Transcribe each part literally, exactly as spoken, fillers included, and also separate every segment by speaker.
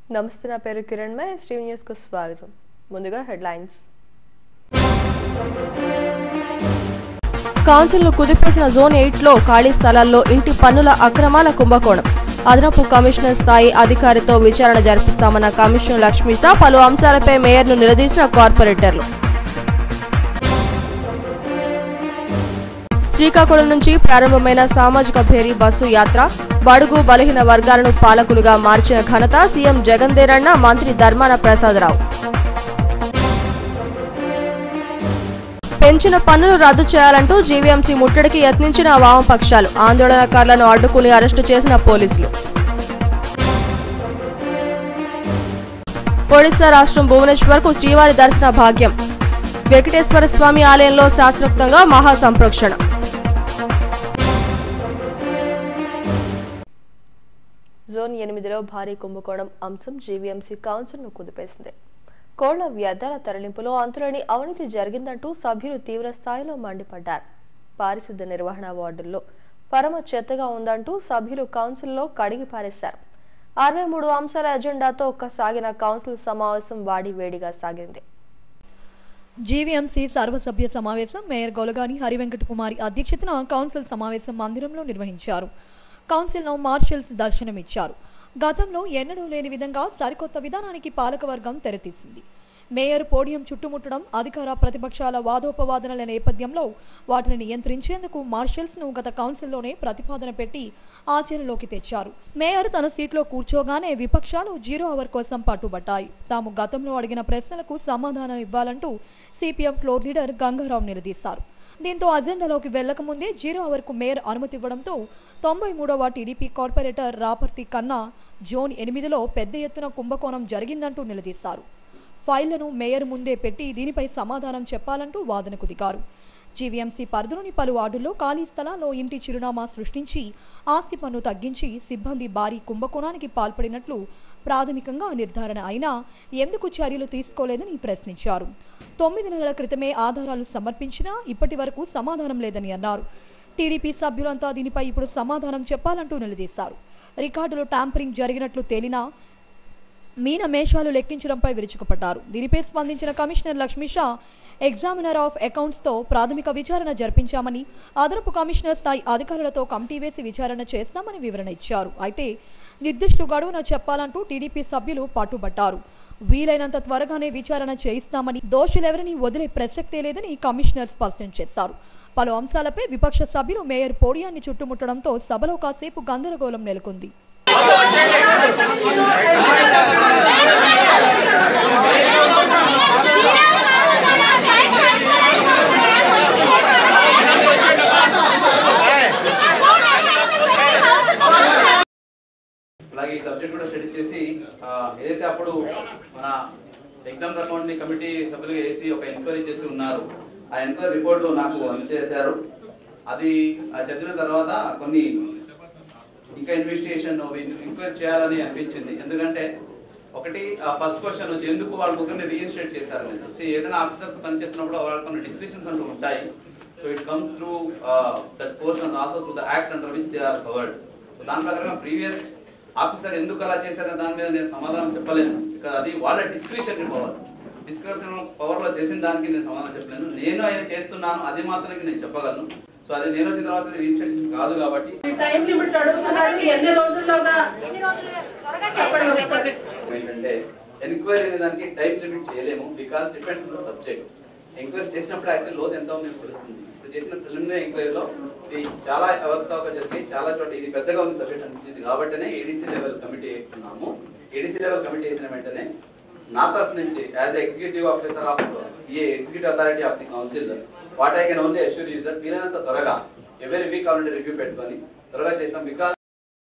Speaker 1: నమస్తే, నా పేరు కిరణ్ మే స్ట్రీమ్ న్యూస్ కు స్వాగతం. ముందుగా హెడ్లైన్స్. కౌన్సిల్ను కుదిపేసిన జోన్ ఎయిట్ లో ఖాళీ స్థలాల్లో ఇంటి పన్నుల అక్రమాల కుంభకోణం. అదనపు కమిషనర్ స్థాయి అధికారితో విచారణ జరిపిస్తామన్న కమిషనర్ లక్ష్మీసా పలు అంశాలపై మేయర్ను నిలదీసిన కార్పొరేటర్లు. శ్రీకాకుళం నుంచి ప్రారంభమైన సామాజిక భేరీ బస్సు యాత్ర బడుగు బలహీన వర్గాలను పాలకులుగా మార్చిన ఘనత సీఎం జగన్దేరన్న, మంత్రి ధర్మాన ప్రసాదరావు. పెంచిన పన్నులు రద్దు చేయాలంటూ జీవీఎంసీ ముట్టడికి యత్నించిన వామపక్షాలు, ఆందోళనకారులను అడ్డుకుని అరెస్టు చేసిన పోలీసులు. ఒడిశా రాష్ట్రం భువనేశ్వర్ కు శ్రీవారి దర్శన భాగ్యం. వెంకటేశ్వర స్వామి ఆలయంలో శాస్త్రోక్తంగా మహాసంప్రోక్షణ. జోన్ ఎనిమిదిలో భారీ కుంభకోణం అంశం జీవీఎంసీ కౌన్సిల్ను కుదిపేసింది. కోళ్ల వ్యర్థాల తరలింపులో అంతులేని అవినీతి జరిగిందంటూ సభ్యులు తీవ్ర స్థాయిలో మండిపడ్డారు. పారిశుద్ధ్య నిర్వహణ వార్డుల్లో పరమ చెత్తగా ఉందంటూ సభ్యులు కౌన్సిల్లో కడిగి పారేశారు. అరవై మూడు అంశాల ఎజెండాతో సాగిన కౌన్సిల్ సమావేశం వాడి వేడిగా సాగింది.
Speaker 2: జీవీఎంసీ సర్వసభ్య సమావేశం మేయర్ గొలగాని హరివెంకట కుమారి అధ్యక్షతన కౌన్సిల్ సమావేశం మందిరంలో నిర్వహించారు. కౌన్సిల్లో మార్షల్స్ దర్శనమిచ్చారు. గతంలో ఎన్నడూ లేని విధంగా సరికొత్త విధానానికి పాలకవర్గం తెరతీసింది. మేయర్ పోడియం చుట్టుముట్టడం, అధికార ప్రతిపక్షాల వాదోపవాదనల నేపథ్యంలో వాటిని నియంత్రించేందుకు మార్షల్స్ ను గత కౌన్సిల్లోనే ప్రతిపాదన పెట్టి ఆచరణలోకి తెచ్చారు. మేయర్ తన సీట్లో కూర్చోగానే విపక్షాలు జీరో అవర్ కోసం పట్టుబట్టాయి. తాము గతంలో అడిగిన ప్రశ్నలకు సమాధానం ఇవ్వాలంటూ సిపిఎం ఫ్లోర్ లీడర్ గంగారావు నిలదీశారు. దీంతో అజెండాలోకి వెళ్లకముందే జీరో అవర్ కు మేయర్ అనుమతి ఇవ్వడంతో తొంభై మూడవ టీడీపీ కార్పొరేటర్ రాపర్తి కన్నా జోన్ ఎనిమిదిలో పెద్ద ఎత్తున కుంభకోణం జరిగిందంటూ నిలదీశారు. ఫైళ్లను మేయర్ ముందే పెట్టి దీనిపై సమాధానం చెప్పాలంటూ వాదనకు దిగారు. జీవీఎంసీ పరిధిలోని పలు వార్డుల్లో ఖాళీ స్థలాల్లో ఇంటి చిరునామా సృష్టించి ఆస్తి పన్ను తగ్గించి సిబ్బంది భారీ కుంభకోణానికి పాల్పడినట్లు ప్రాథమికంగా నిర్ధారణ అయినా ఎందుకు చర్యలు తీసుకోలేదని ప్రశ్నించారు. తొమ్మిది నెలల క్రితమే ఆధారాలు సమర్పించినా ఇప్పటి వరకు సమాధానం లేదని అన్నారు. టీడీపీ సభ్యులంతా దీనిపై ఇప్పుడు సమాధానం చెప్పాలంటూ నిలదీశారు. రికార్డులో ట్యాంపరింగ్ జరిగినట్లు తేలినా మీన మేషాలు లెక్కించడంపై విరుచుకుపడ్డారు. దీనిపై స్పందించిన కమిషనర్ లక్ష్మీషా ఎగ్జామినర్ ఆఫ్ అకౌంట్స్తో ప్రాథమిక విచారణ జరిపించామని, అదనపు కమిషనర్ స్థాయి అధికారులతో కమిటీ వేసి విచారణ చేస్తామని వివరణ ఇచ్చారు. అయితే నిర్దిష్ట గడువున చెప్పాలంటూ టీడీపీ సభ్యులు పట్టుబట్టారు. వీలైనంత త్వరగానే విచారణ చేయిస్తామని, దోషులెవరిని వదిలే ప్రసక్తే లేదని కమిషనర్ స్పష్టం చేశారు. పలు అంశాలపై విపక్ష సభ్యులు మేయర్ పోడియాన్ని చుట్టుముట్టడంతో సభలో కాసేపు గందరగోళం నెలకొంది.
Speaker 3: అలాగే ఈ సబ్జెక్ట్ కూడా స్టడీ చేసి ఏదైతే అప్పుడు మన ఎగ్జామ్ అకౌంట్ కమిటీ సభ్యులు వేసి ఒక ఎంక్వైరీ చేసి ఉన్నారు. ఆ ఎంక్వైరీ రిపోర్ట్ నాకు అందజేశారు. అది చదివిన తర్వాత కొన్ని ఇంకా ఇన్వెస్టిగేషన్ ఎంక్వైరీ చేయాలని అనిపించింది. ఎందుకంటే ఒకటి ఫస్ట్ క్వశ్చన్ వచ్చి ఎందుకు వాళ్ళ ముగ్గురిని రీఇన్స్టేట్ చేశారు. ఏదైనా ఆఫీసర్స్ పనిచేస్తున్నప్పుడు వాళ్ళ కొన్ని డిస్క్రిప్షన్స్ అంటూ ఉంటాయి. So it come through that portion also through the act under which they are covered. దాని ప్రకారం ప్రీవియస్ ఆఫీసర్ ఎందుకు అలా చేశారో దాని మీద నేను సమాధానం చెప్పలేను. అది వాళ్ళ డిస్క్రిప్షన్ పవర్ డిస్క్రిప్షన్ పవర్ లో చేసిన దానికి నేను సమాధానం చెప్పలేను. నేను ఆయన చేస్తున్నాను అది మాత్రమే నేను చెప్పగలను. సో అది నేను వచ్చిన తర్వాత రిజిస్ట్రేషన్ కాదు కాబట్టి ఏంటంటే ఎంక్వైరీ అనే దానికి టైం లిమిట్ చేయలేము. Because depends on the subject. Enquiry చేసినప్పుడు యాక్చువల్ లోతు ఎంత ఉందో తెలుస్తుంది. ఇప్పుడు చేసిన ప్రిలిమినరీ ఎంక్వైరీలో ఇది చాలా అవకతవక జరిగి చాలా చోట ఇది పెద్దగా ఉంది సబ్జెక్ట్ అనిపించింది. కాబట్టినే ఏడీసీ లెవెల్ కమిటీ వేస్తున్నాము. ఏడీసీ లెవెల్ కమిటీ వేసిన వెంటనే నా తరఫు నుంచి as executive officer of a executive authority of the council what I can only assure you that వీలైనంత త్వరగా ఎవరీ వీక్ ఆల్రెడీ రివ్యూ పెట్టుకొని త్వరగా చేస్తాం. బికాస్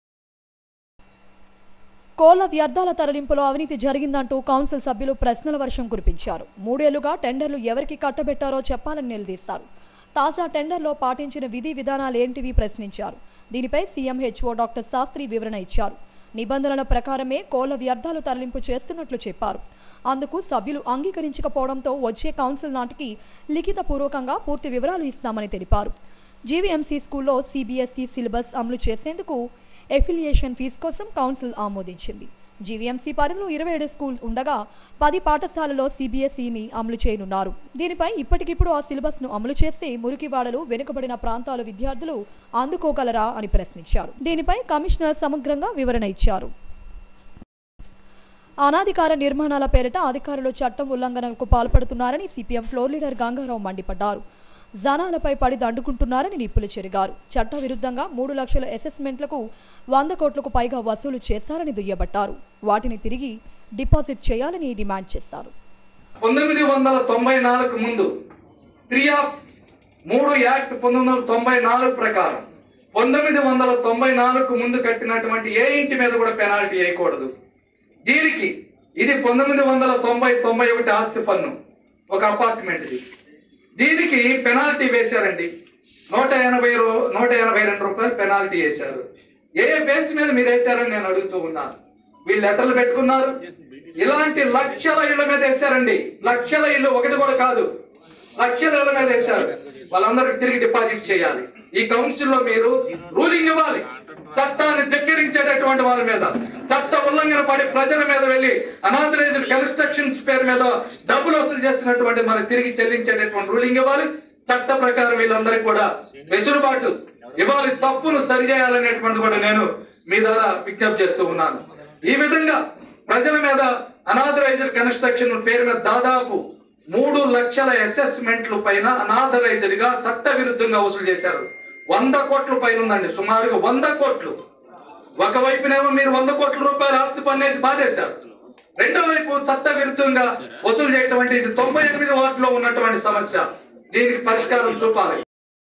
Speaker 2: కోళ్ల వ్యర్థాల తరలింపులో అవినీతి జరిగిందంటూ కౌన్సిల్ సభ్యులు ప్రశ్నల వర్షం కురిపించారు. మూడేళ్లుగా టెండర్లు ఎవరికి కట్టబెట్టారో చెప్పాలని నిలదీశారు. తాజా టెండర్లో పాటించిన విధి విధానాలు ఏంటివి ప్రశ్నించారు. దీనిపై సీఎం హెచ్ఓ డాక్టర్ శాస్త్రి వివరణ ఇచ్చారు. నిబంధనల ప్రకారమే కోళ్ల వ్యర్థాలు తరలింపు చేస్తున్నట్లు చెప్పారు. అందుకు సభ్యులు అంగీకరించకపోవడంతో వచ్చే కౌన్సిల్ నాటికి లిఖితపూర్వకంగా పూర్తి వివరాలు ఇస్తామని తెలిపారు. జీవీఎంసీ స్కూల్లో సిబిఎస్ఈ సిలబస్ అమలు చేసేందుకు ఎఫిలియేషన్ ఫీజు కోసం కౌన్సిల్ ఆమోదించింది. జీవీఎంసీ పరిధిలో ఇరవై ఏడు స్కూల్ ఉండగా పది పాఠశాలలో సీబీఎస్ఈని అమలు చేయనున్నారు. దీనిపై ఇప్పటికిప్పుడు ఆ సిలబస్ ను అమలు చేస్తే మురికివాడలు, వెనుకబడిన ప్రాంతాల విద్యార్థులు అందుకోగలరా అని ప్రశ్నించారు. దీనిపై కమిషనర్ సమగ్రంగా వివరణ ఇచ్చారు. అనాధికార నిర్మాణాల పేరిట అధికారులు చట్టం ఉల్లంఘనలకు పాల్పడుతున్నారని సిపిఎం ఫ్లోర్ లీడర్ గంగారావు మండిపడ్డారు. జనాలపై పడి దండుకుంటున్నారని నిప్పులు చెరిగారు. చట్ట విరుద్ధంగా మూడు లక్షల అసెస్మెంట్లకు వంద కోట్లకు పైగా వసూలు చేశారని దుయ్యబట్టారు. వాటిని తిరిగి డిపాజిట్ చేయాలని డిమాండ్ చేశారు.
Speaker 4: పంతొమ్మిది వందల తొంభై నాలుగు ముందు త్రీ ఆఫ్ మూడు యాక్ట్ పంతొమ్మిది వందల తొంభై నాలుగు ప్రకారం పంతొమ్మిది వందల తొంభై నాలుగు ముందు కట్టినటువంటి ఏ ఇంటి మీద కూడా పెనాల్టీ వేయకూడదు. దీనికి ఇది పంతొమ్మిది వందల తొంభై తొంభై ఒకటి ఆస్తి పన్ను ఒక అపార్ట్మెంట్ది. దీనికి పెనాల్టీ వేశారండి. నూట ఎనభై రూ నూట ఎనభై రెండు రూపాయలు పెనాల్టీ వేశారు. ఏ బేస్ మీద మీరు వేశారని నేను అడుగుతూ ఉన్నాను. వీళ్ళు లెటర్లు పెట్టుకున్నారు. ఇలాంటి లక్షల ఇళ్ల మీద వేశారండి. లక్షల ఇల్లు ఒకటి కూడా కాదు, లక్షల ఇళ్ల మీద వేశారు. వాళ్ళందరికీ తిరిగి డిపాజిట్ చేయాలి. ఈ కౌన్సిల్లో మీరు రూలింగ్ ఇవ్వాలి. చట్టాన్ని ధిక్కరించేటటువంటి వాళ్ళ మీద, చట్ట ఉల్లంఘన పడి ప్రజల మీద వెళ్ళి అనాథరైజ్డ్ కన్స్ట్రక్షన్స్ పేరు మీద డబ్బులు వసూలు చేస్తున్నటువంటి మనకు తిరిగి చెల్లించేటటువంటి రూలింగ్ ఇవ్వాలి. చట్ట ప్రకారం వీళ్ళందరికీ కూడా వెసులుబాటు ఇవ్వాలి. తప్పును సరిచేయాలనేటువంటిది కూడా నేను మీ ద్వారా విజ్ఞప్తి చేస్తూ ఉన్నాను. ఈ విధంగా ప్రజల మీద అనాథరైజ్డ్ కన్స్ట్రక్షన్ పేరు మీద దాదాపు మూడు లక్షల అసెస్మెంట్ల పైన అనాథరైజ్డ్ గా చట్ట విరుద్ధంగా వసూలు చేశారు. వంద కోట్ల పైన ఉందండి, సుమారుగా వంద కోట్లు. ఒకవైపునేమో మీరు వంద కోట్ల రూపాయలు ఆస్తి పన్నేసి బాధేశారు. రెండో వైపు చట్ట విరుద్ధంగా వసూలు చేయటం అంటే ఇది తొంభై ఎనిమిది వార్డులో ఉన్నటువంటి సమస్య. దీనికి పరిష్కారం చూపాలి.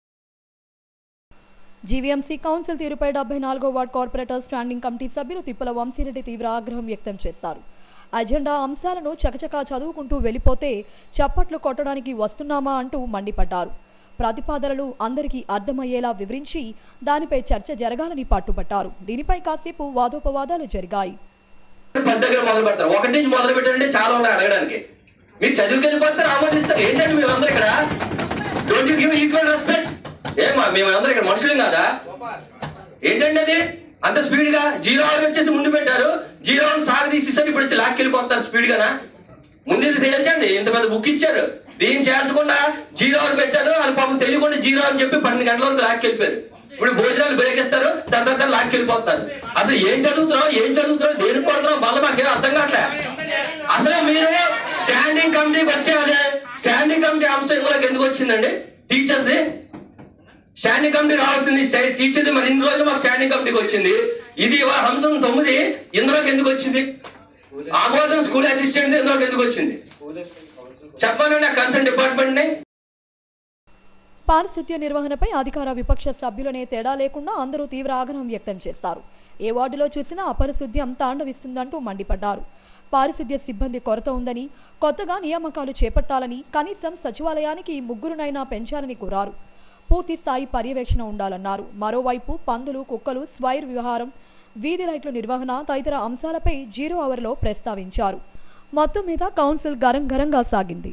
Speaker 2: జీవీఎంసీ కౌన్సిల్ తీరుపై డెబ్బై నాలుగో వార్డు కార్పొరేటర్ స్టాండింగ్ కమిటీ సభ్యులు తిప్పల వంశీరెడ్డి తీవ్ర ఆగ్రహం వ్యక్తం చేశారు. అజెండా అంశాలను చకచకా చదువుకుంటూ వెళ్లిపోతే చప్పట్లు కొట్టడానికి వస్తున్నామా అంటూ మండిపడ్డారు. ప్రతిపాదనలు అందరికీ అర్థమయ్యేలా వివరించి దానిపై చర్చ జరగాలని పట్టుబట్టారు. దీనిపై కాసేపు వాదోపవాదాలు జరిగాయి.
Speaker 5: ఒకటి నుంచి మొదలు పెట్టండి, చాలా ఉన్నాయి అడగడానికి. మీరు చదువుకెళ్ళిపోతారు, ఆమోదిస్తారు. ఏంటంటే మేమందరూ ఇక్కడ don't you give equal respect? ఏమా మేమందరూ ఇక్కడ మనుషులు కాదా? ఏంటండి అది అంత స్పీడ్ గా జీరో అవర్ వచ్చేసి ముందు పెట్టారు. జీరో సాగు తీసేసారు, ఇప్పుడు వచ్చి లాక్కెళ్ళిపోతారు స్పీడ్ గానా? ముందు ఇది తేల్చండి. ఇంత పెద్ద బుక్ ఇచ్చారు, దీన్ని చేర్చకుండా జీరో అవర్ పెట్టారు. వాళ్ళు పాపం తెలియకుండా జీరో అని చెప్పి పన్నెండు గంటల వరకు లాక్కెళ్ళిపోయారు. ఇప్పుడు భోజనాలు బ్రేక్ ఇస్తారు, దాని తర్వాత లాక్కెళ్ళిపోతారు. అసలు ఏం చదువుతున్నావు, ఏం చదువుతున్నావు, దేనికి కొడుతున్నావు వల్ల మాకేం అర్థం కావట్లే. అసలు మీరు స్టాండింగ్ కమిటీకి వచ్చేదే స్టాండింగ్ కమిటీ అంశం ఇందులోకి ఎందుకు వచ్చిందండి? టీచర్స్ ది స్టాండింగ్ కమిటీ రావాల్సింది టీచర్ది. మరి ఇన్ని రోజులు మాకు స్టాండింగ్ కమిటీకి వచ్చింది. ఇది అంశం తొమ్మిది ఇందులోకి ఎందుకు వచ్చింది? ఆమోదం స్కూల్ అసిస్టెంట్ ఇందులోకి ఎందుకు వచ్చింది చెప్పానండి ఆ కన్సర్న్ డిపార్ట్మెంట్ ని.
Speaker 2: పారిశుద్ధ్య నిర్వహణపై అధికార విపక్ష సభ్యులనే తేడా లేకుండా అందరూ తీవ్ర ఆగ్రహం వ్యక్తం చేశారు. ఏ వార్డులో చూసినా అపరిశుద్ధ్యం తాండవిస్తుందంటూ మండిపడ్డారు. పారిశుద్ధ్య సిబ్బంది కొరత ఉందని, కొత్తగా నియామకాలు చేపట్టాలని, కనీసం సచివాలయానికి ముగ్గురునైనా పెంచాలని కోరారు. పూర్తి స్థాయి పర్యవేక్షణ ఉండాలన్నారు. మరోవైపు పందులు, కుక్కలు, స్వైర్ వ్యవహారం, వీధి లైట్ల నిర్వహణ తదితర అంశాలపై జీరో అవర్లో ప్రస్తావించారు. మొత్తం మీద కౌన్సిల్ గరంగరంగా సాగింది.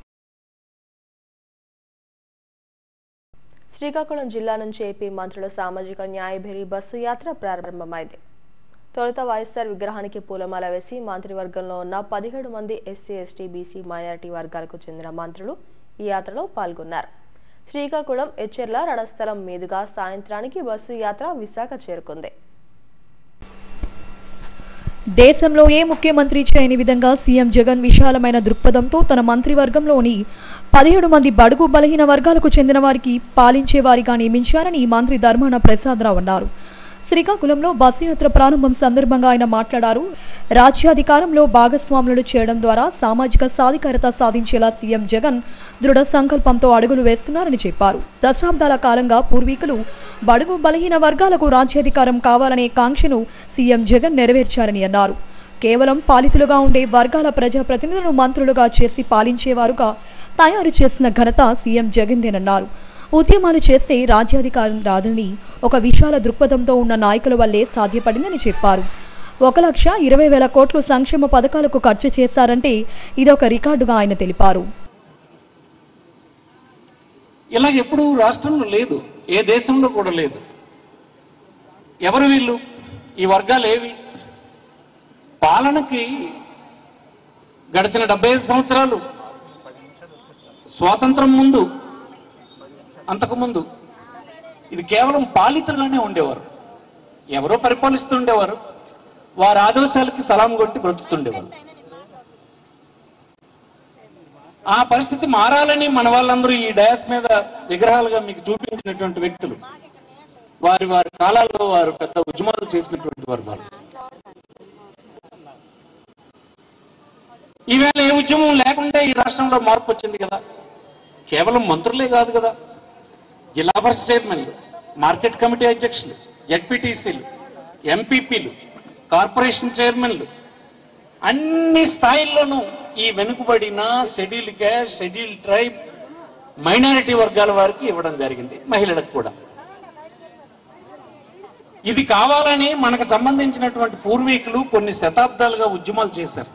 Speaker 1: శ్రీకాకుళం జిల్లా నుంచి ఏపీ మంత్రుల సామాజిక న్యాయ భేరీ బస్సు యాత్ర ప్రారంభమైంది. తొలుత వైఎస్ఆర్ విగ్రహానికి పూలమాల వేసి మంత్రివర్గంలో ఉన్న పదిహేడు మంది ఎస్సీ, ఎస్టీ, బీసీ, మైనారిటీ వర్గాలకు చెందిన మంత్రులు ఈ యాత్రలో పాల్గొన్నారు. శ్రీకాకుళం ఎచ్చెర్ల రణస్థలం మీదుగా సాయంత్రానికి బస్సు యాత్ర విశాఖ చేరుకుంది.
Speaker 2: దేశంలో ఏ ముఖ్యమంత్రి చేయని విధంగా సీఎం జగన్ విశాలమైన దృక్పథంతో తన మంత్రివర్గంలోని పదిహేడు మంది బడుగు బలహీన వర్గాలకు చెందిన వారికి పాలించే వారిగా నియమించారని మంత్రి ధర్మాన ప్రసాదరావు అన్నారు. శ్రీకాకుళంలో బస్సు యాత్ర ప్రారంభం సందర్భంగా ఆయన మాట్లాడారు. రాజ్యాధికారంలో భాగస్వాములను చేయడం ద్వారా సామాజిక సాధికారత సాధించేలా సీఎం జగన్ దృఢ సంకల్పంతో అడుగులు వేస్తున్నారని చెప్పారు. దశాబ్దాల కాలంగా పూర్వీకులు బడుగు బలహీన వర్గాలకు రాజ్యాధికారం కావాలనే కాంక్షను సీఎం జగన్ నెరవేర్చారని అన్నారు. కేవలం పాలితులుగా ఉండే వర్గాల ప్రజాప్రతినిధులను మంత్రులుగా చేసి పాలించేవారుగా తయారు చేసిన ఘనత సీఎం జగన్దేనన్నారు. ఉద్యమాలు చేస్తే రాజ్యాధికారం రాదని ఒక విశాల దృక్పథంతో ఉన్న నాయకుల వల్లే సాధ్యపడిందని చెప్పారు. ఒక లక్ష ఇరవై వేల కోట్లు సంక్షేమ పథకాలకు ఖర్చు చేశారంటే ఇదొక రికార్డుగా ఆయన తెలిపారు.
Speaker 6: ఇలా ఎప్పుడూ రాష్ట్రంలో లేదు, ఏ దేశంలో కూడా లేదు. ఎవరు వీళ్ళు? ఈ వర్గాలు ఏవి? పాలనకి గడిచిన డెబ్బై ఐదు సంవత్సరాలు స్వాతంత్రం ముందు అంతకుముందు ఇది కేవలం పాలితులుగానే ఉండేవారు. ఎవరో పరిపాలిస్తుండేవారు, వారి ఆదేశాలకి సలాం కొట్టి బ్రతుకుతుండేవారు. ఆ పరిస్థితి మారాలని మన వాళ్ళందరూ ఈ డయాస్ మీద విగ్రహాలుగా మీకు చూపించినటువంటి వ్యక్తులు వారి వారి కాలాల్లో వారు పెద్ద ఉద్యమాలు చేసినటువంటి వారు వారు ఈవేళ ఏ ఉద్యమం లేకుండా ఈ రాష్ట్రంలో మార్పు వచ్చింది కదా. కేవలం మంత్రులే కాదు కదా, జిల్లా పరిషత్ చైర్మన్లు, మార్కెట్ కమిటీ అధ్యక్షులు, జెడ్పీటీసీలు, ఎంపీపీలు, కార్పొరేషన్ చైర్మన్లు అన్ని స్థాయిల్లోనూ ఈ వెనుకబడిన schedule caste, schedule tribe, minority వర్గాల వారికి ఇవ్వడం జరిగింది, మహిళలకు కూడా. ఇది కావాలని మనకు సంబంధించినటువంటి పూర్వీకులు కొన్ని శతాబ్దాలుగా ఉద్యమాలు చేశారు.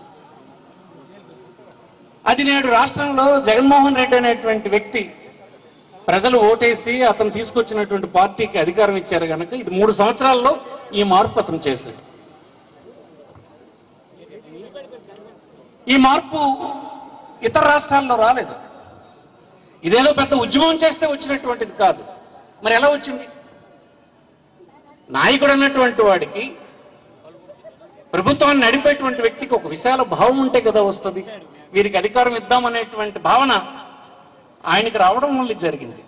Speaker 6: అది నేడు రాష్ట్రంలో జగన్మోహన్ రెడ్డి అనేటువంటి వ్యక్తి ప్రజలు ఓటేసి అతను తీసుకొచ్చినటువంటి పార్టీకి అధికారం ఇచ్చారు కనుక ఇది మూడు సంవత్సరాల్లో ఈ మార్పు అతను చేశాడు. ఈ మార్పు ఇతర రాష్ట్రాల్లో రాలేదు. ఇదేదో పెద్ద ఉద్యమం చేస్తే వచ్చినటువంటిది కాదు. మరి ఎలా వచ్చింది? నాయకుడు అన్నటువంటి వాడికి, ప్రభుత్వాన్ని నడిపేటువంటి వ్యక్తికి ఒక విశాల భావం ఉంటే కదా వస్తుంది. వీరికి అధికారం ఇద్దామనేటువంటి భావన ఆయనకి రావడం వల్ల జరిగింది.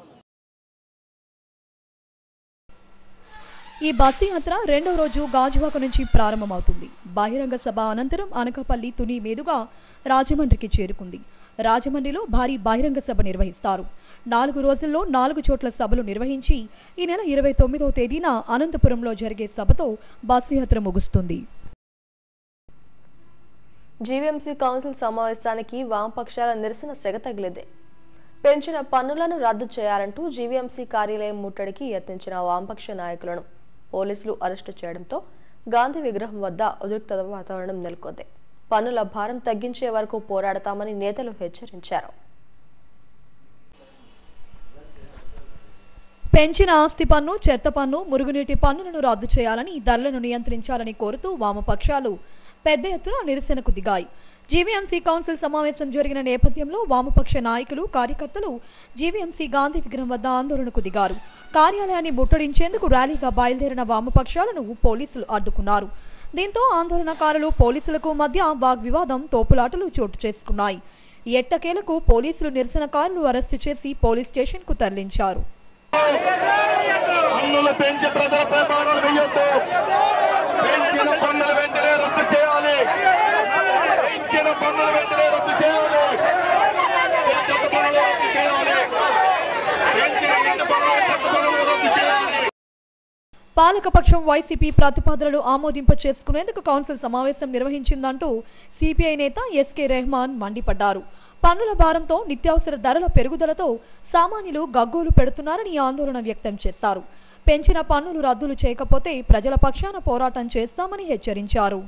Speaker 2: ఈ బస్సు యాత్ర రెండవ రోజు గాజువాక నుంచి ప్రారంభమవుతుంది. బహిరంగ సభ అనంతరం అనకాపల్లి తుని మీదుగా రాజమండ్రికి చేరుకుంది. రాజమండ్రిలో భారీ బహిరంగ సభ నిర్వహిస్తారు. నాలుగు రోజుల్లో నాలుగు చోట్ల సభలు నిర్వహించి ఈ నెల ఇరవై తొమ్మిదవ తేదీన అనంతపురంలో జరిగే సభతో బస్సు యాత్ర ముగుస్తుంది.
Speaker 1: జీవీఎంసీ కౌన్సిల్ సమావేశానికి వామపక్షాల నిరసన సెగ తగిలింది. పెంచిన పన్నులను రద్దు చేయాలంటూ జీవీఎంసీ కార్యాలయం ముట్టడికి యత్నించిన వామపక్ష నాయకులను పోలీసులు అరెస్టు చేయడంతో గాంధీ విగ్రహం వద్ద ఉద్రిక్తత వాతావరణం నెలకొంది. పన్నుల భారం తగ్గించే వరకు పోరాడతామని నేతలు హెచ్చరించారు.
Speaker 2: పెంచిన ఆస్తి పన్ను, చెత్త పన్ను, మురుగునీటి పన్నులను రద్దు చేయాలని, ధరలను నియంత్రించాలని కోరుతూ వామపక్షాలు పెద్ద ఎత్తున నిరసనకు దిగాయి. జీవీఎంసీ కౌన్సిల్ సమావేశం జరిగిన నేపథ్యంలో వామపక్ష నాయకులు, కార్యకర్తలు జీవీఎంసీ గాంధీ విగ్రహం వద్ద ఆందోళనకు దిగారు. కార్యాలయాన్ని ముట్టడించేందుకు ర్యాలీగా బయలుదేరిన వామపక్షాలను పోలీసులు అడ్డుకున్నారు. దీంతో ఆందోళనకారులు, పోలీసులకు మధ్య వాగ్వివాదం, తోపులాటలు చోటు చేసుకున్నాయి. ఎట్టకేలకు పోలీసులు నిరసనకారులు అరెస్టు చేసి పోలీస్ స్టేషన్ కు తరలించారు. పాలకపక్షం వైసీపీ ప్రతిపాదనలు ఆమోదింప చేసుకునేందుకు కౌన్సిల్ సమావేశం నిర్వహించిందంటూ సిపిఐ నేత ఎస్కే రెహమాన్ మండిపడ్డారు. పన్నుల భారంతో, నిత్యావసర ధరల పెరుగుదలతో సామాన్యులు గగ్గోలు పెడుతున్నారని ఆందోళన వ్యక్తం చేశారు. పెంచిన పన్నులు రద్దులు చేయకపోతే ప్రజల పక్షాన పోరాటం చేస్తామని హెచ్చరించారు.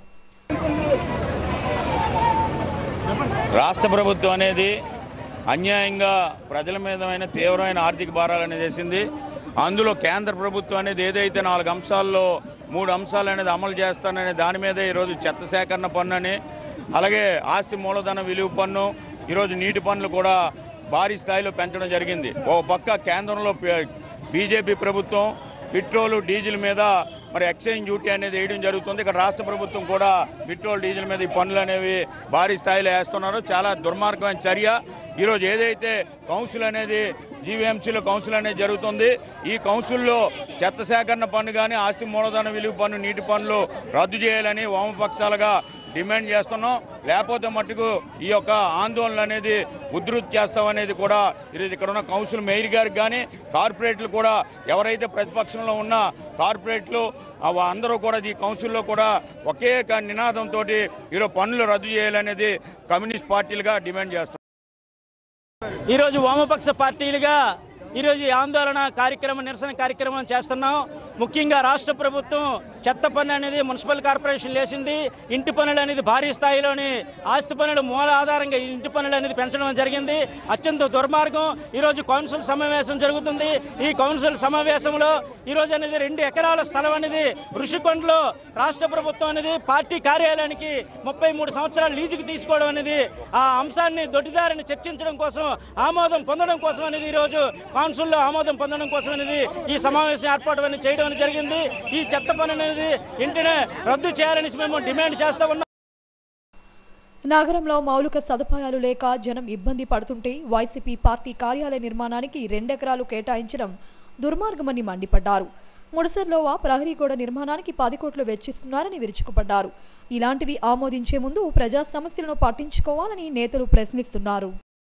Speaker 7: రాష్ట్ర ప్రభుత్వం అనేది అన్యాయంగా ప్రజల మీదమైన తీవ్రమైన ఆర్థిక భారాలను చేసింది. అందులో కేంద్ర ప్రభుత్వం అనేది ఏదైతే నాలుగు అంశాల్లో మూడు అంశాలు అనేది అమలు చేస్తాననే దాని మీద ఈరోజు చెత్త సేకరణ పన్ను అని, అలాగే ఆస్తి మూలధన విలువ పన్ను, ఈరోజు నీటి పన్నులు కూడా భారీ స్థాయిలో పెంచడం జరిగింది. ఒక పక్క కేంద్రంలో బీజేపీ ప్రభుత్వం పెట్రోలు, డీజిల్ మీద మరి ఎక్సైజ్ డ్యూటీ అనేది వేయడం జరుగుతుంది. ఇక్కడ రాష్ట్ర ప్రభుత్వం కూడా పెట్రోల్, డీజిల్ మీద ఈ పన్నులు అనేవి భారీ స్థాయిలో వేస్తున్నారు. చాలా దుర్మార్గమైన చర్య. ఈరోజు ఏదైతే కౌన్సిల్ అనేది జీవీఎంసీలో కౌన్సిల్ అనేది జరుగుతుంది, ఈ కౌన్సిల్లో చెత్త సేకరణ పన్ను కానీ, ఆస్తి మూలధన విలువ పన్ను, నీటి పన్నులు రద్దు చేయాలని వామపక్షాలుగా డిమాండ్ చేస్తున్నాం. లేకపోతే మట్టుకు ఈ యొక్క ఆందోళన అనేది ఉధృతి చేస్తామనేది కూడా ఈరోజు ఇక్కడ ఉన్న కౌన్సిల్ మేయర్ గారికి కానీ, కార్పొరేట్లు కూడా ఎవరైతే ప్రతిపక్షంలో ఉన్న కార్పొరేట్లు అందరూ కూడా ఈ కౌన్సిల్లో కూడా ఒకే నినాదంతో ఈరోజు పన్నులు రద్దు చేయాలనేది కమ్యూనిస్ట్ పార్టీలుగా డిమాండ్ చేస్తాం.
Speaker 8: ఈరోజు వామపక్ష పార్టీలుగా ఈరోజు ఈ ఆందోళన కార్యక్రమం నిరసన కార్యక్రమం చేస్తున్నాం. ముఖ్యంగా రాష్ట్ర ప్రభుత్వం చెత్త పన్ను అనేది మున్సిపల్ కార్పొరేషన్ వేసింది. ఇంటి పన్నులు అనేది భారీ స్థాయిలోని ఆస్తి పన్నులు మూల ఆధారంగా ఇంటి పన్నులు అనేది పెంచడం జరిగింది. అత్యంత దుర్మార్గం. ఈరోజు కౌన్సిల్ సమావేశం జరుగుతుంది. ఈ కౌన్సిల్ సమావేశంలో ఈరోజు అనేది రెండు ఎకరాల స్థలం అనేది ఋషికొండలో రాష్ట్ర ప్రభుత్వం అనేది పార్టీ కార్యాలయానికి ముప్పై మూడు సంవత్సరాలు లీజుకు తీసుకోవడం అనేది ఆ అంశాన్ని దొడ్డిదారిని చర్చించడం కోసం ఆమోదం పొందడం కోసం అనేది ఈరోజు కౌన్సిల్లో ఆమోదం పొందడం కోసం అనేది ఈ సమావేశం ఏర్పాటు అనేది చేయడం జరిగింది. ఈ చెత్త పన్ను అనేది ఇంటినే రద్దు చేయాలని మేము డిమాండ్ చేస్తా ఉన్నాం.
Speaker 2: నగరంలో మౌలిక సదుపాయాలు లేక జనం ఇబ్బంది పడుతుంటే వైసీపీ పార్టీ కార్యాలయ నిర్మాణానికి రెండెకరాలు కేటాయించడం దుర్మార్గమని మండిపడ్డారు. ముడసర్లోవా ప్రహరీ గోడ నిర్మాణానికి పది కోట్లు వెచ్చిస్తున్నారని విరుచుకుపడ్డారు. ఇలాంటివి ఆమోదించే ముందు ప్రజా సమస్యలను పట్టించుకోవాలని నేతలు ప్రశ్నిస్తున్నారు.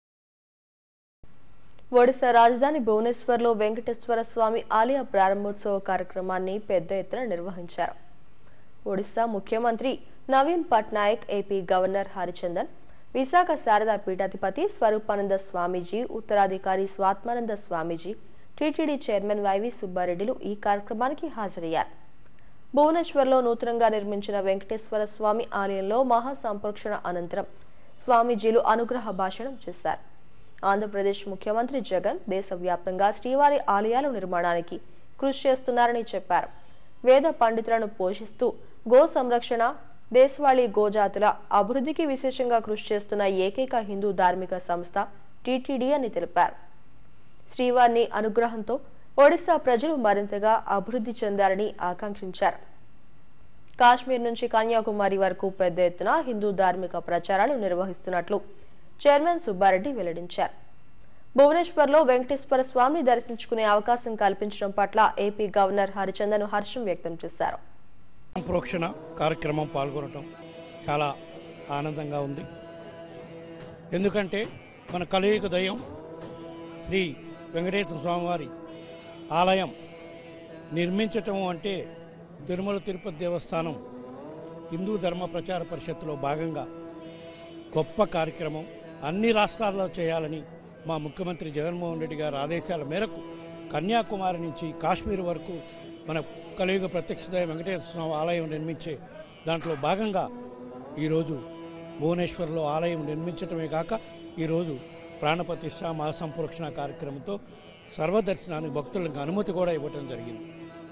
Speaker 1: ఒడిశా రాజధాని భువనేశ్వర్లో వెంకటేశ్వర స్వామి ఆలయ ప్రారంభోత్సవ కార్యక్రమాన్ని పెద్ద ఎత్తున నిర్వహించారు. ఒడిశా ముఖ్యమంత్రి నవీన్ పట్నాయక్, ఏపీ గవర్నర్ హరిచందన్, విశాఖ శారదా పీఠాధిపతి స్వరూపానంద స్వామీజీ, ఉత్తరాధికారి Swatmananda Swamiji, TTD chairman YV సుబ్బారెడ్డిలు ఈ కార్యక్రమానికి హాజరయ్యారు. భువనేశ్వర్లో నూతనంగా నిర్మించిన వెంకటేశ్వర స్వామి ఆలయంలో మహాసంప్రోక్షణ అనంతరం స్వామీజీలు అనుగ్రహ భాషణం చేశారు. ఆంధ్రప్రదేశ్ ముఖ్యమంత్రి జగన్ దేశవ్యాప్తంగా శ్రీవారి ఆలయాల నిర్మాణానికి కృషి చేస్తున్నారని చెప్పారు. వేద పండితులను పోషిస్తూ గో సంరక్షణ, దేశవాళీ గోజాతుల అభివృద్ధికి విశేషంగా కృషి చేస్తున్న ఏకైక హిందూ ధార్మిక సంస్థ టీటీడీ అని తెలిపారు. శ్రీవారి అనుగ్రహంతో ఒడిశా ప్రజలు మరింతగా అభివృద్ధి చెందారని ఆకాంక్షించారు. కాశ్మీర్ నుంచి కన్యాకుమారి వరకు పెద్ద ఎత్తున హిందూ ధార్మిక ప్రచారాలు నిర్వహిస్తున్నట్లు చైర్మన్ సుబ్బారెడ్డి వెల్లడించారు. భువనేశ్వర్లో వెంకటేశ్వర స్వామిని దర్శించుకునే అవకాశం కల్పించడం పట్ల ఏపీ గవర్నర్ హరిచందన్ హర్షం వ్యక్తం చేశారు.
Speaker 9: ప్రోక్షణ కార్యక్రమం పాల్గొనడం చాలా ఆనందంగా ఉంది. ఎందుకంటే మన కలియుగ దైవం శ్రీ వెంకటేశ్వర స్వామివారి ఆలయం నిర్మించటం అంటే తిరుమల తిరుపతి దేవస్థానం హిందూ ధర్మ ప్రచార పరిషత్తులో భాగంగా గొప్ప కార్యక్రమం అన్ని రాష్ట్రాల్లో చేయాలని మా ముఖ్యమంత్రి జగన్మోహన్ రెడ్డి గారి ఆదేశాల మేరకు కన్యాకుమారి నుంచి కాశ్మీర్ వరకు మన కలియుగ ప్రత్యక్ష దైవం వెంకటేశ్వర స్వామి ఆలయం నిర్మించే దాంట్లో భాగంగా ఈరోజు భువనేశ్వర్లో ఆలయం నిర్మించడమే కాక ఈరోజు ప్రాణప్రతిష్ఠ మహాసంప్రోక్షణ కార్యక్రమంతో సర్వదర్శనానికి భక్తులకు అనుమతి కూడా ఇవ్వటం జరిగింది.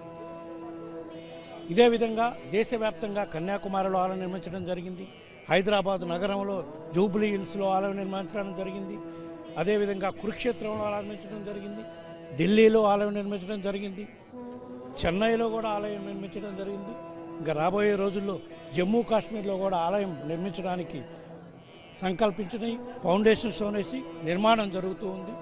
Speaker 9: ఇదే విధంగా దేశవ్యాప్తంగా కన్యాకుమారిలో ఆలయం నిర్మించడం జరిగింది. హైదరాబాద్ నగరంలో జూబ్లీ హిల్స్లో ఆలయం నిర్మించడం జరిగింది. అదేవిధంగా కురుక్షేత్రంలో ఆలయం నిర్మించడం జరిగింది. ఢిల్లీలో ఆలయం నిర్మించడం జరిగింది. చెన్నైలో కూడా ఆలయం నిర్మించడం జరిగింది. ఇంకా రాబోయే రోజుల్లో జమ్మూ కాశ్మీర్లో కూడా ఆలయం నిర్మించడానికి సంకల్పించిన ఫౌండేషన్ స్టోనేసి నిర్మాణం జరుగుతూ ఉంది.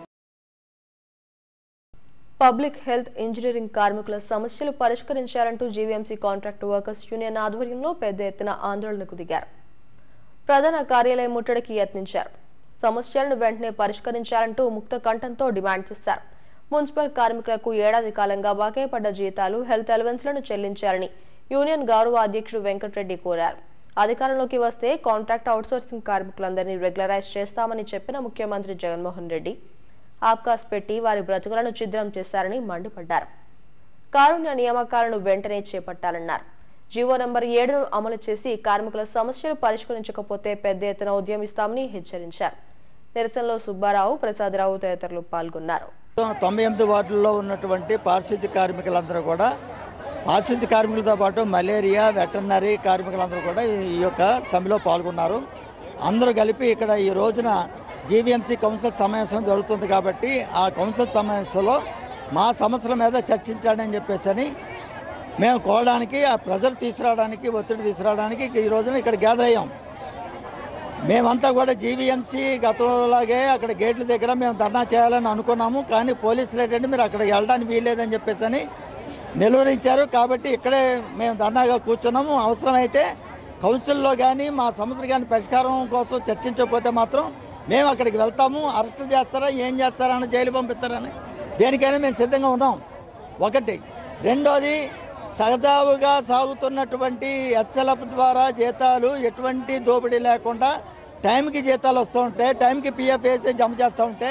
Speaker 1: పబ్లిక్ హెల్త్ ఇంజనీరింగ్ కార్మికుల సమస్యలు పరిష్కరించాలంటూ జీవీఎంసీ కాంట్రాక్ట్ వర్కర్స్ యూనియన్ ఆధ్వర్యంలో పెద్ద ఎత్తున ఆందోళనకు దిగారు. ప్రధాన కార్యాలయం ముట్టడికి యత్నించారు. సమస్యలను వెంటనే పరిష్కరించాలంటూ ముక్త కంఠంతో డిమాండ్ చేశారు. మున్సిపల్ కార్మికులకు ఏడాది కాలంగా బకాయి పడ్డ జీతాలు, హెల్త్ అలవెన్స్లను చెల్లించాలని యూనియన్ గౌరవ అధ్యక్షుడు వెంకటరెడ్డి కోరారు. అధికారంలోకి వస్తే కాంట్రాక్ట్ అవుట్సోర్సింగ్ కార్మికులందరినీ రెగ్యులరైజ్ చేస్తామని చెప్పిన ముఖ్యమంత్రి జగన్మోహన్ రెడ్డి ఆబ్కాస్ పెట్టి వారి బ్రతుకులను ఛిద్రం చేశారని మండిపడ్డారు. కారుణ్య నియామకాలను వెంటనే చేపట్టాలన్నారు. జీవో నంబర్ ఏడును అమలు చేసి కార్మికుల సమస్యలు పరిష్కరించకపోతే పెద్ద ఎత్తున ఉద్యమిస్తామని హెచ్చరించారు. నిరసనలో సుబ్బారావు, ప్రసాదరావు తదితరులు పాల్గొన్నారు.
Speaker 10: తొంభై ఎనిమిది వార్డుల్లో ఉన్నటువంటి పారిశుద్ధ్య కార్మికులందరూ కూడా, పారిశుద్ధ్య కార్మికులతో పాటు మలేరియా, వెటర్నరీ కార్మికులందరూ కూడా ఈ యొక్క సమ్మెలో పాల్గొన్నారు. అందరూ కలిపి ఇక్కడ ఈ రోజున జీవీఎంసీ కౌన్సిల్ సమావేశం జరుగుతుంది కాబట్టి ఆ కౌన్సిల్ సమావేశంలో మా సమస్యల మీద చర్చించాడని చెప్పేసి అని మేము కోరడానికి, ఆ ప్రజలు తీసుకురావడానికి, ఒత్తిడి తీసుకురావడానికి ఈ రోజున ఇక్కడ గ్యాదర్ అయ్యాం. మేమంతా కూడా జీవీఎంసీ గతంలోలాగే అక్కడ గేట్ల దగ్గర మేము ధర్నా చేయాలని అనుకున్నాము. కానీ పోలీసులు ఏంటంటే మీరు అక్కడికి వెళ్ళడానికి వీల్లేదని చెప్పేసి అని నిలువరించారు. కాబట్టి ఇక్కడే మేము ధర్నాగా కూర్చున్నాము. అవసరమైతే కౌన్సిల్లో కానీ మా సమస్యలు కానీ పరిష్కారం కోసం చర్చించకపోతే మాత్రం మేము అక్కడికి వెళ్తాము. అరెస్టులు చేస్తారా, ఏం చేస్తారా అని, జైలు పంపిస్తారని దేనికైనా మేము సిద్ధంగా ఉన్నాం. ఒకటి. రెండోది, సహజావుగా సాగుతున్నటువంటి ఎస్ఎల్ఎఫ్ ద్వారా జీతాలు ఎటువంటి దోపిడీ లేకుండా టైంకి జీతాలు వస్తూ ఉంటే, టైంకి పిఎఫ్ వేసి జమ చేస్తూ ఉంటే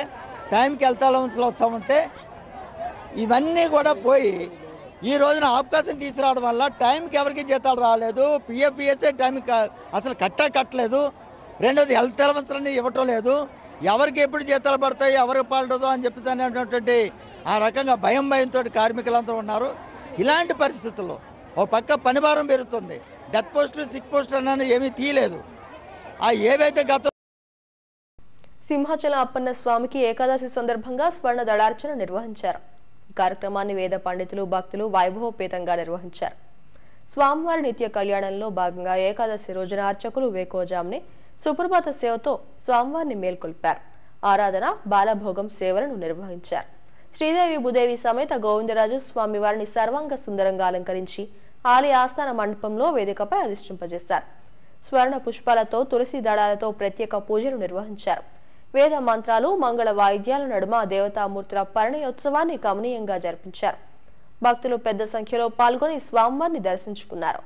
Speaker 10: టైంకి హెల్త్ అలవెన్స్లు వస్తూ ఉంటే ఇవన్నీ కూడా పోయి ఈ రోజున అవకాశం తీసుకురావడం వల్ల టైంకి ఎవరికి జీతాలు రాలేదు, పిఎఫ్ఈఎస్ఏ టైంకి అసలు కట్టా కట్టలేదు, రెండోది హెల్త్ అలవెన్స్లన్నీ ఇవ్వటం లేదు, ఎవరికి ఎప్పుడు జీతాలు పడతాయి ఎవరికి పడదు అని చెప్పి అనేటువంటి ఆ రకంగా భయం భయంతో కార్మికులందరూ ఉన్నారు. ఇలాంటి పరిస్థితుల్లో ఓ పక్క పనిభారం పెరుగుతుంది, డెత్ పోస్టులు సిక్ పోస్టులు అన్న ఏమీ తీయలేదు. ఆ ఏవైతే గత
Speaker 1: సింహాచలం అప్పన్న స్వామికి ఏకాదశి సందర్భంగా స్వర్ణ దళార్చన నిర్వహించారు. ఈ కార్యక్రమాన్ని వేద పండితులు భక్తులు వైభవోపేతంగా నిర్వహించారు. స్వామివారి నిత్య కళ్యాణంలో భాగంగా ఏకాదశి రోజున అర్చకులు వేకోజామునే సుప్రభాత సేవతో స్వామివారిని మేల్కొల్పారు. ఆరాధన బాలభోగం సేవలను నిర్వహించారు. శ్రీదేవి భూదేవి సమేత గోవిందరాజు స్వామివారిని సర్వాంగ సుందరంగా అలంకరించి ఆలయ ఆస్థాన మండపంలో వేదికపై అధిష్ఠింపజేశారు. స్వర్ణ పుష్పాలతో తులసి దళాలతో ప్రత్యేక పూజలు నిర్వహించారు. వేద మంత్రాలు మంగళ వాయిద్యాల నడుమ దేవతామూర్తుల పరిణయోత్సవాన్ని కమనీయంగా జరిపించారు. భక్తులు పెద్ద సంఖ్యలో పాల్గొని స్వామివారిని దర్శించుకున్నారు.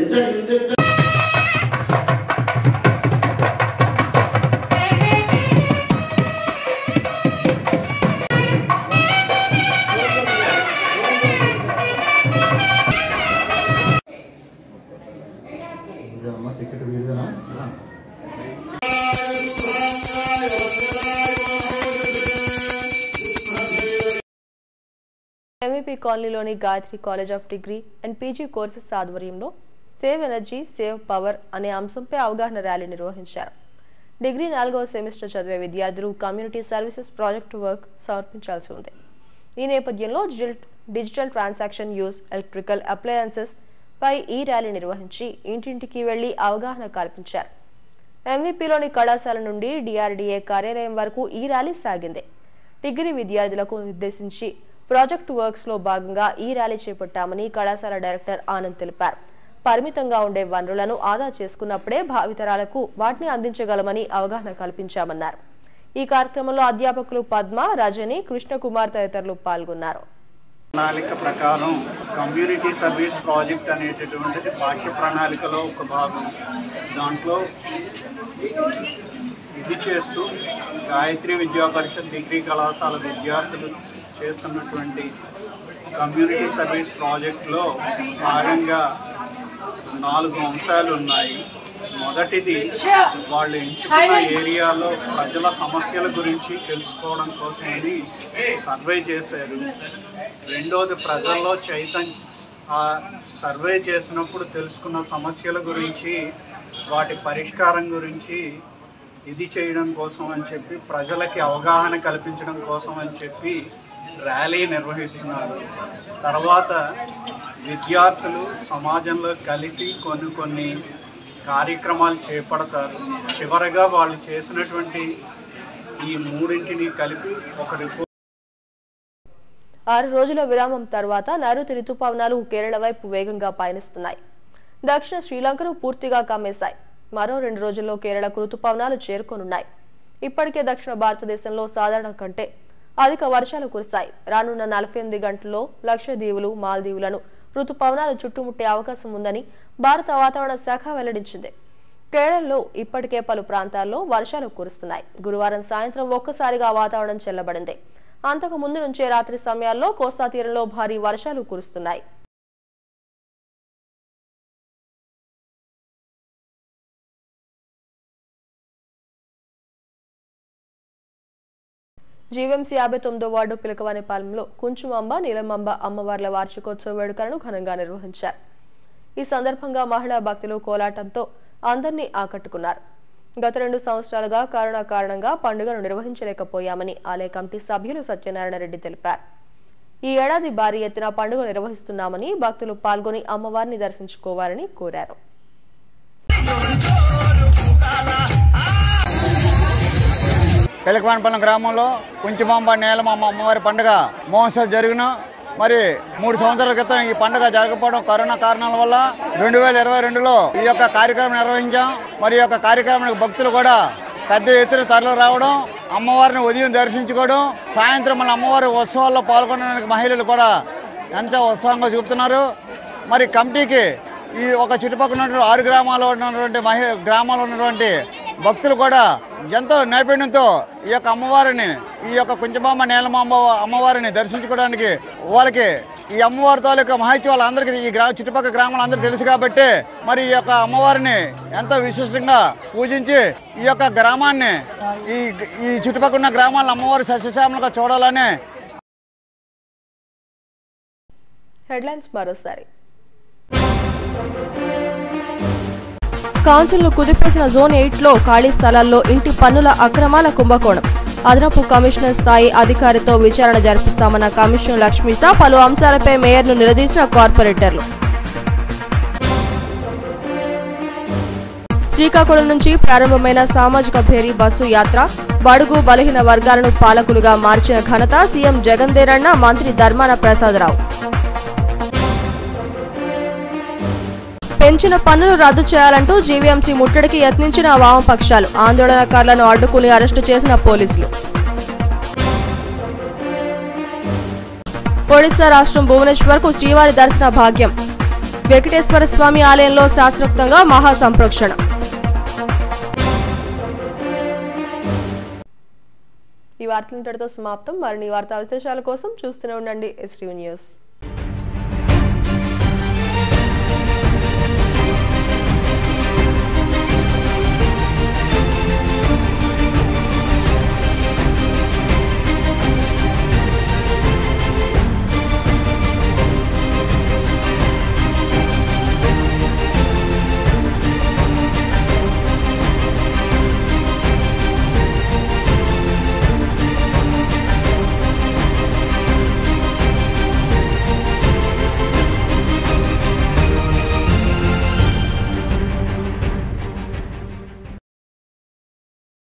Speaker 1: ఎంఈపీ కాలనీలోని Gayatri college of degree and PG courses ఆధ్వర్యంలో సేవ్ ఎనర్జీ సేవ్ పవర్ అనే అంశంపై అవగాహన ర్యాలీ నిర్వహించారు. డిగ్రీ నాలుగవ సెమిస్టర్ చదివే విద్యార్థులు కమ్యూనిటీ సర్వీసెస్ ప్రాజెక్టు వర్క్ సమర్పించాల్సి ఉంది. ఈ నేపథ్యంలో digital transaction use electrical appliances పై ఈ ర్యాలీ నిర్వహించి ఇంటింటికి వెళ్లి అవగాహన కల్పించారు. ఎంవీపీలోని కళాశాల నుండి డిఆర్డీఏ కార్యాలయం వరకు ఈ ర్యాలీ సాగింది. డిగ్రీ విద్యార్థులకు ఉద్దేశించి ప్రాజెక్టు వర్క్స్ లో భాగంగా ఈ ర్యాలీ చేపట్టామని కళాశాల డైరెక్టర్ ఆనంద్ తెలిపారు. పరిమితంగా ఉండే వనరులను ఆదా చేసుకున్నప్పుడే భావితరాలకు వాటిని అందించగలమని అవగాహన కల్పించామన్నారు. ఈ కార్యక్రమంలో అధ్యాపకులు పద్మ, రజని, కృష్ణకుమార్ తదితరులు పాల్గొన్నారు.
Speaker 11: ప్రణాళిక ప్రకారం కమ్యూనిటీ సర్వీస్ ప్రాజెక్ట్ అనేటటువంటిది పాఠ్య ప్రణాళికలో ఒక భాగం. దాంట్లో ఇది చేస్తూ గాయత్రి విద్యా పరిషత్ డిగ్రీ కళాశాల విద్యార్థులు చేస్తున్నటువంటి కమ్యూనిటీ సర్వీస్ ప్రాజెక్టులో భాగంగా నాలుగు అంశాలు ఉన్నాయి. మొదటిది, వాళ్ళు ఎంచుకున్న ఏరియాలో ప్రజల సమస్యల గురించి తెలుసుకోవడం కోసమని సర్వే చేశారు. రెండోది, ప్రజల్లో చైతన్య ఆ సర్వే చేసినప్పుడు తెలుసుకున్న సమస్యల గురించి వాటి పరిష్కారం గురించి ఇది చేయడం కోసం అని చెప్పి ప్రజలకి అవగాహన కల్పించడం కోసం అని చెప్పి ర్యాలీ నిర్వహిస్తున్నారు. తర్వాత విద్యార్థులు సమాజంలో కలిసి కొన్ని కొన్ని కార్యక్రమాలు చేపడతారు. చివరగా వాళ్ళు చేసినటువంటి ఈ మూడింటిని కలిపి ఒక రిపోర్ట్.
Speaker 1: ఆరు రోజుల విరామం తర్వాత నైరుతి రుతుపవనాలు కేరళ వైపు వేగంగా పయనిస్తున్నాయి. దక్షిణ శ్రీలంకను పూర్తిగా కమ్మేశాయి. మరో రెండు రోజుల్లో కేరళకు రుతుపవనాలు చేరుకోనున్నాయి. ఇప్పటికే దక్షిణ భారతదేశంలో సాధారణ కంటే అధిక వర్షాలు కురిశాయి. రానున్న నలభై ఎనిమిది గంటల్లో లక్షద్వీపులు, మాల్దీవులను రుతుపవనాలు చుట్టుముట్టే అవకాశం ఉందని భారత వాతావరణ శాఖ వెల్లడించింది. కేరళలో ఇప్పటికే పలు ప్రాంతాల్లో వర్షాలు కురుస్తున్నాయి. గురువారం సాయంత్రం ఒక్కసారిగా వాతావరణం చల్లబడింది. అంతకు ముందు నుంచే రాత్రి సమయాల్లో కోస్తా తీరంలో భారీ వర్షాలు కురుస్తున్నాయి. జీవీఎంసీ యాభై తొమ్మిదో వార్డు పిలకవానిపాలెంలో కుంచుమాంబ, నీలమాంబ అమ్మవార్ల వార్షికోత్సవ వేడుకలను ఘనంగా నిర్వహించారు. ఈ సందర్భంగా మహిళా భక్తులు కోలాటంతో అందరినీ ఆకట్టుకున్నారు. గత రెండు సంవత్సరాలుగా కరోనా కారణంగా పండుగను నిర్వహించలేకపోయామని ఆలయ కమిటీ సభ్యులు సత్యనారాయణ రెడ్డి తెలిపారు. ఈ ఏడాది భారీ ఎత్తున పండుగ నిర్వహిస్తున్నామని భక్తులు పాల్గొని అమ్మవారిని దర్శించుకోవాలని కోరారు.
Speaker 12: పిలకవానిపాలెం గ్రామంలో కుంచుమాంబ, నీలమాంబ అమ్మవారి పండుగ మహోత్సవం జరిగిన మరి మూడు సంవత్సరాల క్రితం ఈ పండుగ జరగకపోవడం కరోనా కారణాల వల్ల రెండు వేల ఇరవై రెండులో ఈ యొక్క కార్యక్రమం నిర్వహించాం. మరి ఈ యొక్క కార్యక్రమానికి భక్తులు కూడా పెద్ద ఎత్తున తరలి రావడం, అమ్మవారిని ఉదయం దర్శించుకోవడం, సాయంత్రం మన అమ్మవారి ఉత్సవాల్లో పాల్గొనడానికి మహిళలు కూడా ఎంతో ఉత్సాహంగా చూపుతున్నారు. మరి కమిటీకి ఈ ఒక చుట్టుపక్కల ఉన్నటువంటి ఆరు గ్రామాల్లో ఉన్నటువంటి మహి గ్రామాల్లో ఉన్నటువంటి భక్తులు కూడా ఎంతో నైపుణ్యంతో ఈ యొక్క అమ్మవారిని ఈ యొక్క కుంచమాంబ నేలమాంబ అమ్మవారిని దర్శించుకోవడానికి వాళ్ళకి ఈ అమ్మవారి తాలూకా మహత్యం వాళ్ళందరికీ ఈ గ్రామ చుట్టుపక్కల గ్రామాలందరూ తెలుసు కాబట్టి మరి ఈ యొక్క అమ్మవారిని ఎంతో విశిష్టంగా పూజించి ఈ యొక్క గ్రామాన్ని ఈ ఈ చుట్టుపక్కల ఉన్న గ్రామాలను అమ్మవారి సస్యశ్యామలుగా చూడాలని.
Speaker 1: హెడ్లైన్స్ మరోసారి. కౌన్సిల్ను కుదిపేసిన జోన్ ఎయిట్ లో ఖాళీ స్థలాల్లో ఇంటి పన్నుల అక్రమాల కుంభకోణం. అదనపు కమిషనర్ స్థాయి అధికారితో విచారణ జరిపిస్తామన్న కమిషనర్ లక్ష్మీసా. పలు అంశాలపై మేయర్ను నిలదీసిన కార్పొరేటర్లు. శ్రీకాకుళం నుంచి ప్రారంభమైన సామాజిక భేరీ బస్సు యాత్ర. బడుగు బలహీన వర్గాలను పాలకులుగా మార్చిన ఘనత సీఎం జగన్దేరన్న మంత్రి ధర్మాన ప్రసాదరావు. పెంచిన పన్నులు రద్దు చేయాలంటూ జీవీఎంసీ ముట్టడికి యత్నించిన వామపక్షాలు. ఆందోళనకారులను అడ్డుకుని అరెస్టు చేసిన పోలీసులు. ఒడిశా రాష్ట్రం భువనేశ్వర్కు శ్రీవారి దర్శన భాగ్యం. వెంకటేశ్వర స్వామి ఆలయంలో శాస్త్రోక్తంగా మహాసంప్రోక్షణ. ఈ వార్తలు ఇంతటితో సమాప్తం. మరిన్ని వార్తా విశేషాల కోసం చూస్తూనే ఉండండి ఎస్టీవీ న్యూస్.